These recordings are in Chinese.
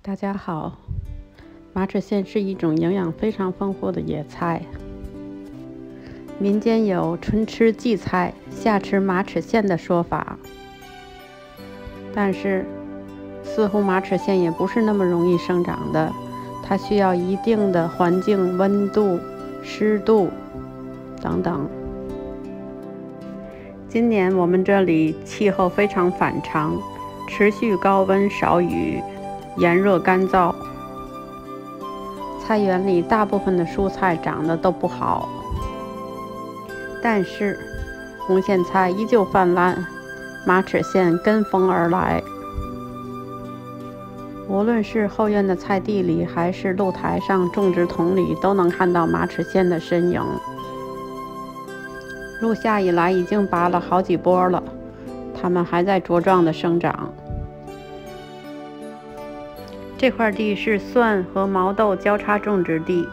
大家好，马齿苋是一种营养非常丰富的野菜。民间有春吃荠菜，夏吃马齿苋的说法，但是似乎马齿苋也不是那么容易生长的，它需要一定的环境温度、湿度等等。今年我们这里气候非常反常，持续高温少雨，炎热干燥，菜园里大部分的蔬菜长得都不好，但是红苋菜依旧泛滥，马齿苋跟风而来。无论是后院的菜地里，还是露台上种植桶里，都能看到马齿苋的身影。入夏以来已经拔了好几波了，它们还在茁壮的生长。这块地是蒜和毛豆交叉种植地，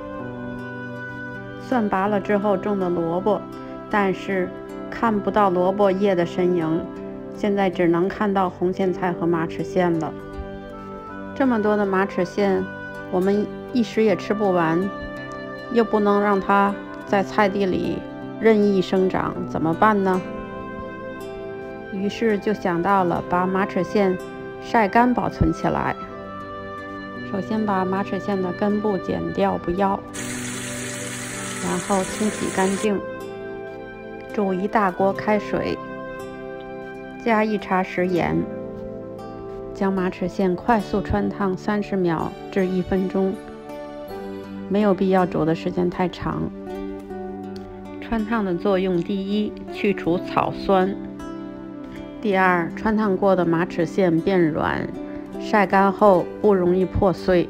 蒜拔了之后种的萝卜，但是看不到萝卜叶的身影，现在只能看到红苋菜和马齿苋了。这么多的马齿苋，我们一时也吃不完，又不能让它在菜地里任意生长，怎么办呢？于是就想到了把马齿苋晒干保存起来。首先把马齿苋的根部剪掉不要，然后清洗干净，煮一大锅开水，加1茶匙盐，将马齿苋快速穿烫30秒至1分钟，没有必要煮的时间太长。穿烫的作用：第一，去除草酸；第二，穿烫过的马齿苋变软，晒干后不容易破碎。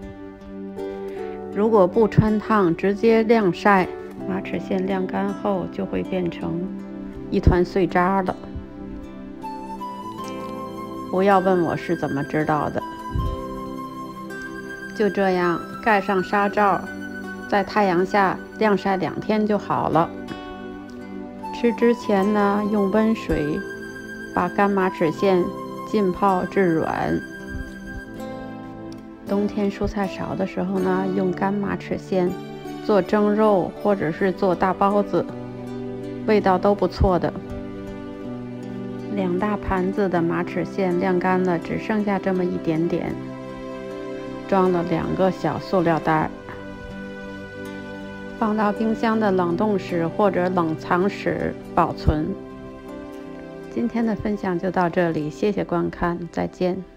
如果不穿烫，直接晾晒，马齿苋晾干后就会变成一团碎渣了。不要问我是怎么知道的。就这样盖上纱罩，在太阳下晾晒2天就好了。吃之前呢，用温水把干马齿苋浸泡至软。冬天蔬菜少的时候呢，用干马齿苋做蒸肉或者是做大包子，味道都不错的。2大盘子的马齿苋晾干了，只剩下这么一点点，装了2个小塑料袋，放到冰箱的冷冻室或者冷藏室保存。今天的分享就到这里，谢谢观看，再见。